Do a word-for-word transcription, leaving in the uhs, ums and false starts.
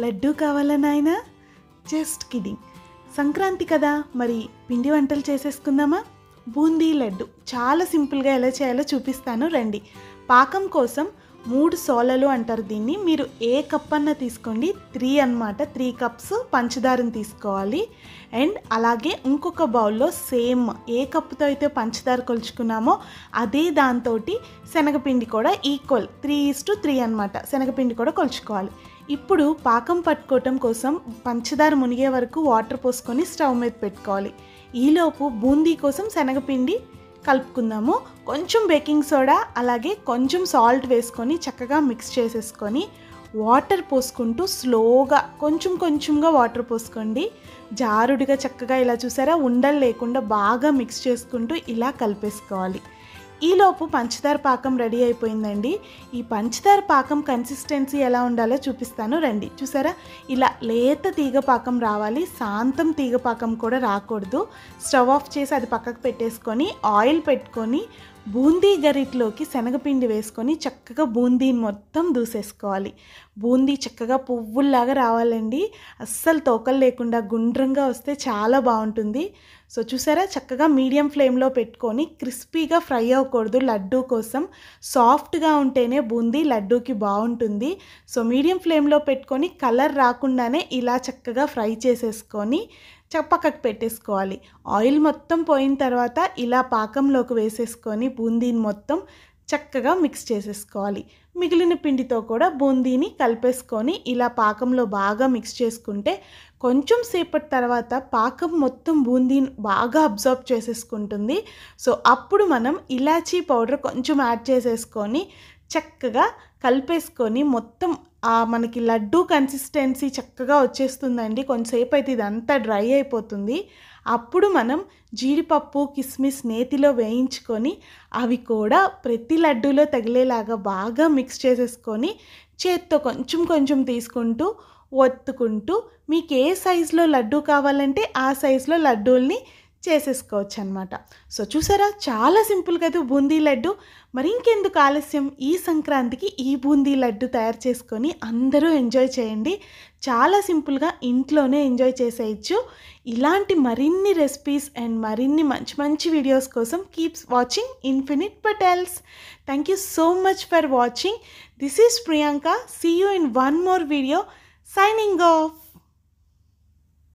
లడ్డు కావాలా నాయనా? Just kidding. Sankranti కదా, మరి పిండి వంటలు చేసేసుకుందామా? బూందీ లడ్డు చాలా సింపుల్గా ఎలా చేయాలో చూపిస్తాను రండి. పాకం కోసం మూడు సోలలు అంటారు దీన్ని. మీరు ఏ కప్ అన్న తీసుకోండి, త్రీ అన్నమాట. త్రీ కప్స్ పంచదారని తీసుకోవాలి. అండ్ అలాగే ఇంకొక బౌల్లో సేమ్ ఏ కప్పుతో అయితే పంచదార కొలుచుకున్నామో అదే దాంతో శనగపిండి కూడా equal three is to three అనమాట. శనగపిండి కూడా కొలుచుకోవాలి. ఇప్పుడు పాకం పట్టుకోవటం కోసం పంచదార మునిగే వరకు వాటర్ పోసుకొని స్టవ్ మీద పెట్టుకోవాలి. ఈలోపు బూందీ కోసం శనగపిండి కలుపుకుందాము. కొంచెం బేకింగ్ సోడా అలాగే కొంచెం సాల్ట్ వేసుకొని చక్కగా మిక్స్ చేసేసుకొని వాటర్ పోసుకుంటూ స్లోగా కొంచెం కొంచెంగా వాటర్ పోసుకోండి. జారుడిగా చక్కగా ఇలా చూసారా, ఉండలు లేకుండా బాగా మిక్స్ చేసుకుంటూ ఇలా కలిపేసుకోవాలి. ఈలోపు పంచదార పాకం రెడీ అయిపోయిందండి. ఈ పంచదార పాకం కన్సిస్టెన్సీ ఎలా ఉండాలో చూపిస్తాను రండి. చూసారా, ఇలా లేత తీగ పాకం రావాలి, శాంతం తీగ పాకం కూడా రాకూడదు. స్టవ్ ఆఫ్ చేసి అది పక్కకు పెట్టేసుకొని ఆయిల్ పెట్టుకొని బూందీ గరిటలోకి శనగపిండి వేసుకొని చక్కగా బూందీని మొత్తం దూసేసుకోవాలి. బూందీ చక్కగా పువ్వుల్లాగా రావాలండి. అస్సలు తోకలు లేకుండా గుండ్రంగా వస్తే చాలా బాగుంటుంది. సో చూసారా, చక్కగా మీడియం ఫ్లేమ్లో పెట్టుకొని క్రిస్పీగా ఫ్రై అవ్వకూడదు. లడ్డూ కోసం సాఫ్ట్గా ఉంటేనే బూందీ లడ్డూకి బాగుంటుంది. సో మీడియం ఫ్లేమ్లో పెట్టుకొని కలర్ రాకుండానే ఇలా చక్కగా ఫ్రై చేసేసుకొని పక్కకు పెట్టేసుకోవాలి. ఆయిల్ మొత్తం పోయిన తర్వాత ఇలా పాకంలోకి వేసేసుకొని బూందీని మొత్తం చక్కగా మిక్స్ చేసేసుకోవాలి. మిగిలిన పిండితో కూడా బూందీని కలిపేసుకొని ఇలా పాకంలో బాగా మిక్స్ చేసుకుంటే కొంచెం సేపటి తర్వాత పాకం మొత్తం బూందీని బాగా అబ్జర్వ్ చేసేసుకుంటుంది. సో అప్పుడు మనం ఇలాచీ పౌడర్ కొంచెం యాడ్ చేసేసుకొని చక్కగా కలిపేసుకొని మొత్తం మనకి లడ్డూ కన్సిస్టెన్సీ చక్కగా వచ్చేస్తుందండి. కొంతసేపు అయితే ఇదంతా డ్రై అయిపోతుంది. అప్పుడు మనం జీడిపప్పు కిస్మిస్ నేతిలో వేయించుకొని అవి కూడా ప్రతి లడ్డూలో తగిలేలాగా బాగా మిక్స్ చేసేసుకొని చేత్తో కొంచెం కొంచెం తీసుకుంటూ ఒత్తుకుంటూ మీకు ఏ సైజులో లడ్డూ కావాలంటే ఆ సైజులో లడ్డూల్ని చేసేసుకోవచ్చు అనమాట. సో చూసారా, చాలా సింపుల్ కదా బూందీ లడ్డు. మరి ఇంకెందుకు ఆలస్యం, ఈ సంక్రాంతికి ఈ బూందీ లడ్డు తయారు చేసుకొని అందరూ ఎంజాయ్ చేయండి. చాలా సింపుల్గా ఇంట్లోనే ఎంజాయ్ చేసేయచ్చు. ఇలాంటి మరిన్ని రెసిపీస్ అండ్ మరిన్ని మంచి మంచి వీడియోస్ కోసం keeps watching infinite Patels. Thank you so much for watching. This is Priyanka. See you in one more video. Signing of.